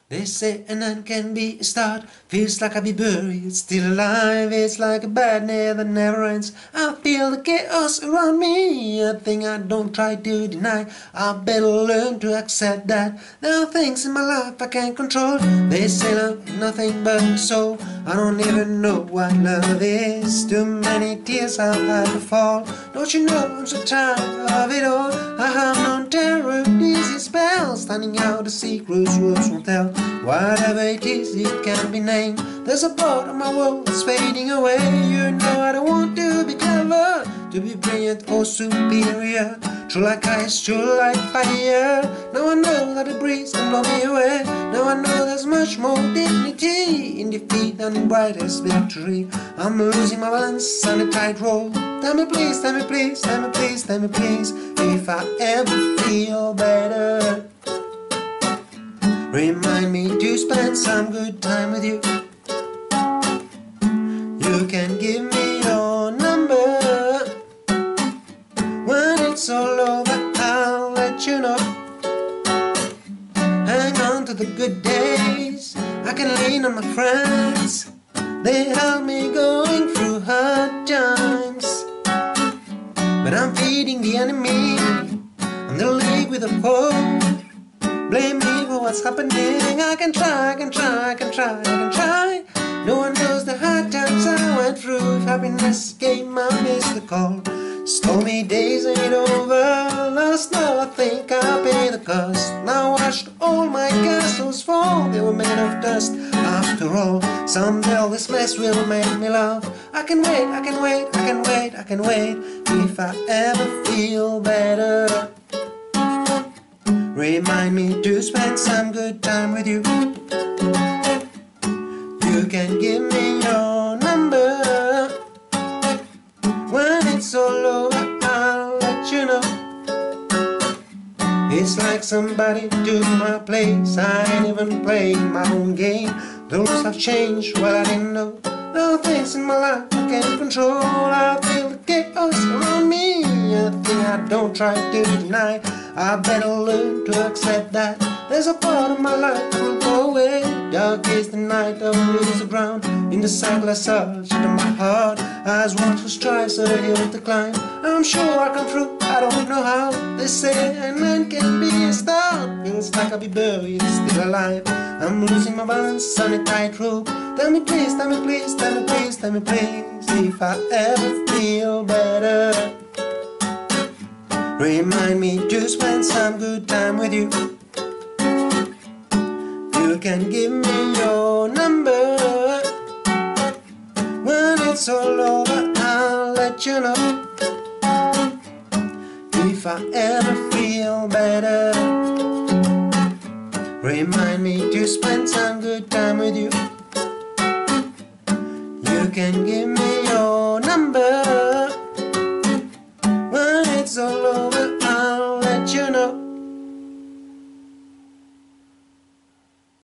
They say an end can be a start. Feels like I'll be buried, still alive. It's like a bad day that never ends. I feel the chaos around me, a thing I don't try to deny. I better learn to accept that there are things in my life I can't control. They say love is nothing but a soul. I don't even know what love is. Too many tears I've had to fall. Don't you know I'm so tired of it all? I have no terror, easy spells, standing out the secrets words won't tell. Whatever it is, it can't be named. There's a part of my world that's fading away. You know I don't want to be clever, to be brilliant or superior. True like ice, true like fire. Now I know that the breeze can blow me away. Now I know there's much more dignity in defeat than in brightest victory. I'm losing my balance on a tightrope. Tell me please, tell me please, tell me please, tell me please, if I ever feel better. Remind me to spend some good time with you. You can give me your number. When it's all over, I'll let you know. Hang on to the good days. I can lean on my friends. They help me going through hard times. But I'm feeding the enemy. I'm the league with a foe. Blame me for what's happening. I can try, I can try, I can try, I can try. No one knows the hard times I went through. If happiness came, I missed the call. Stormy days ain't over. Last night I think I paid the cost. Now I watched all my castles fall. They were made of dust after all. Someday all this mess will make me laugh. I can wait, I can wait, I can wait, I can wait. If I ever feel better, remind me to spend some good time with you. You can give me your number. When it's all over, I'll let you know. It's like somebody took my place. I ain't even playing my own game. The rules have changed, well I didn't know. There are things in my life I can't control. I feel the chaos around me, a thing I don't try to deny. I better learn to accept that there's a part of my life that will go away. Dark is the night, I will lose the ground. In the cycle I searched in my heart, as one who strives so the hill to climb. I'm sure I come through, I don't know how. They say a man can be a star. Feels like I'll be buried, still alive. I'm losing my balance on a tightrope. Tell me please, tell me please, tell me please, tell me please, if I ever feel better. Remind me to spend some good time with you. You can give me your number. When it's all over, I'll let you know. If I ever feel better, remind me to spend some good time with you. You can give me your number.